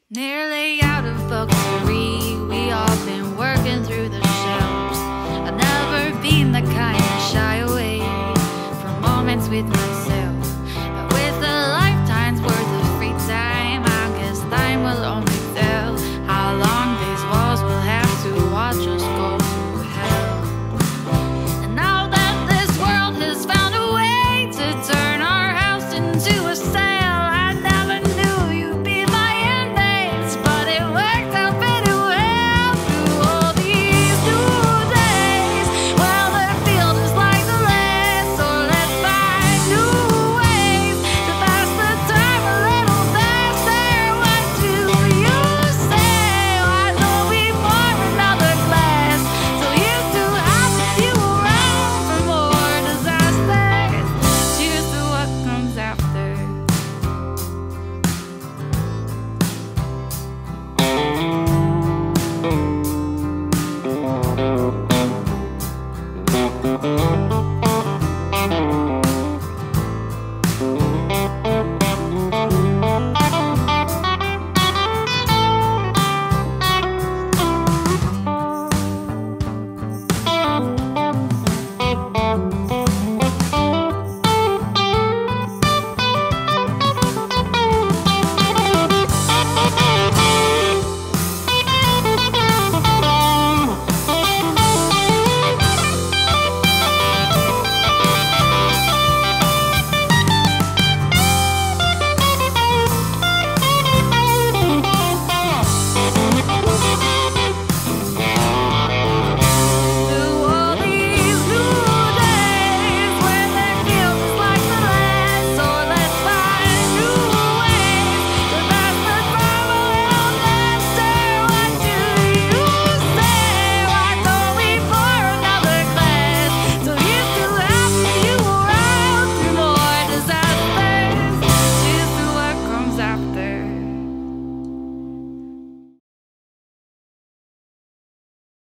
Nearly out of books to read, we all been working through the shelves. I've never been the kind to shy away from moments with myself.